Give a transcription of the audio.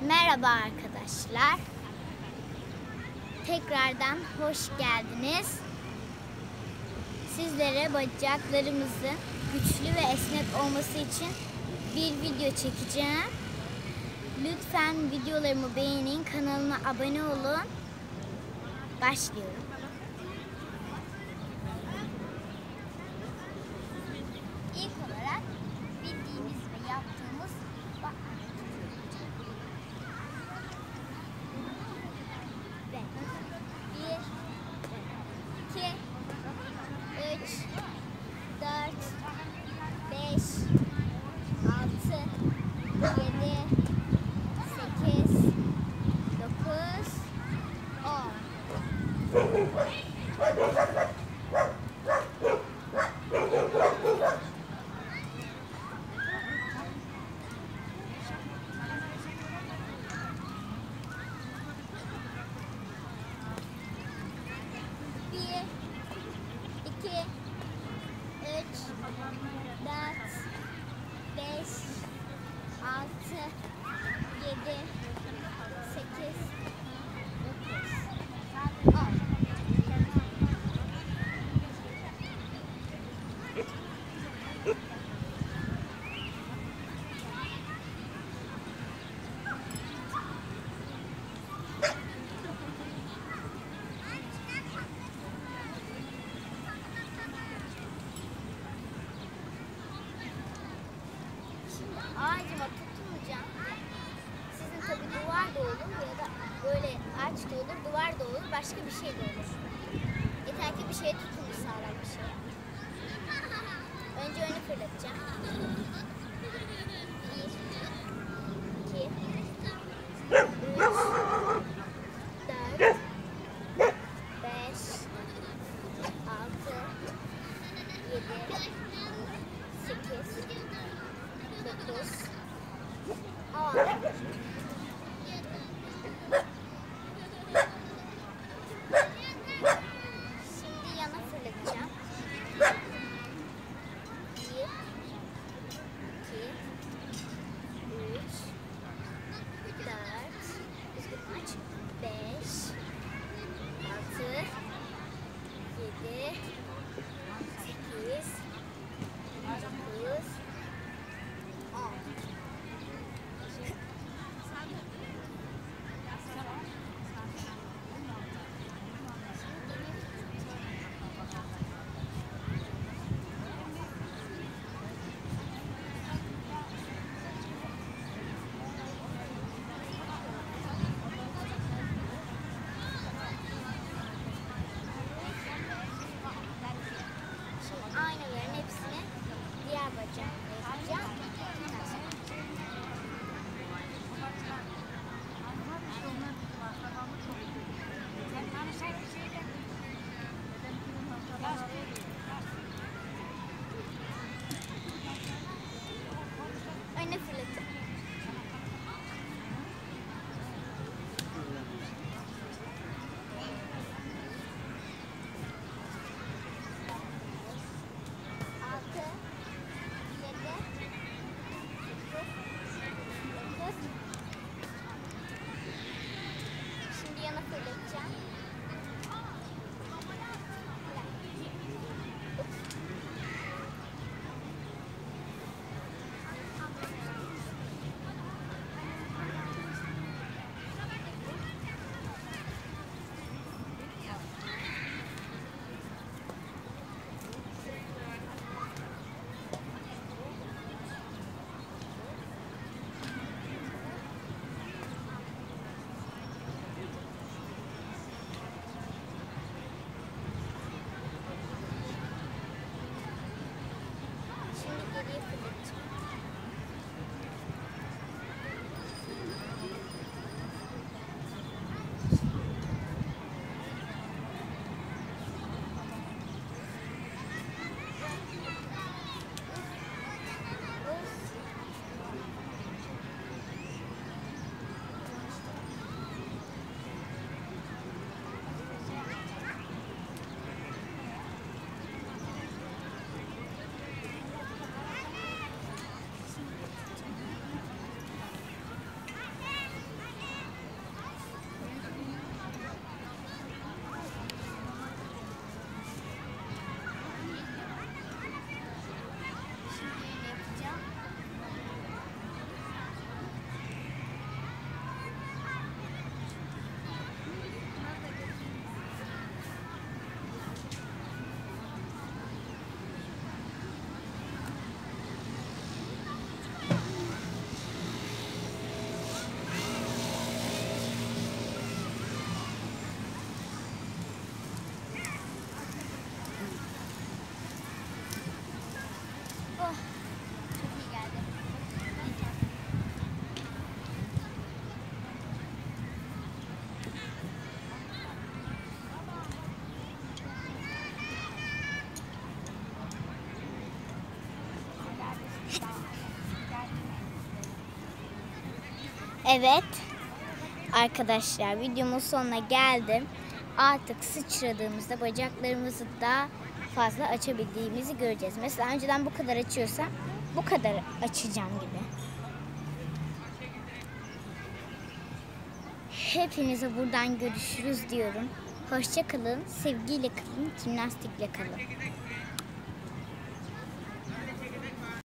Merhaba arkadaşlar. Tekrardan hoş geldiniz. Sizlere bacaklarımızın güçlü ve esnek olması için bir video çekeceğim. Lütfen videolarımı beğenin, kanalıma abone olun. Başlıyorum. İlk olarak bildiğimiz ve yaptığımız bir, iki, üç, dört, beş, altı, yedi, sekiz, dokuz, on. Bir, iki, üç, dört, beş, altı, yedi, sekiz, dokuz, on. Şimdi ağacıma tutunacağım. Sizin tabii duvar da olur ya da böyle ağaç da olur, duvar da olur, başka bir şey de olur. Yeter ki bir şeye tutunun, sağlam bir şeye. Önce öne fırlatacağım. Bir, iki, üç, dört, beş, altı, yedi, sekiz, dokuz, on. Şimdi yana fırlatacağım. Bir, iki, üç, dört, beş, altı, yedi, sekiz, dokuz, on. Şimdi aynaların hepsini diğer bacakla yapacağım. Öne fırlatın. Altı, yedi, Evet. Arkadaşlar videomun sonuna geldim. Artık sıçradığımızda bacaklarımızı daha fazla açabildiğimizi göreceğiz. Mesela önceden bu kadar açıyorsam bu kadar açacağım gibi. Hepinize buradan görüşürüz diyorum. Hoşça kalın, sevgiyle kalın, jimnastikle kalın.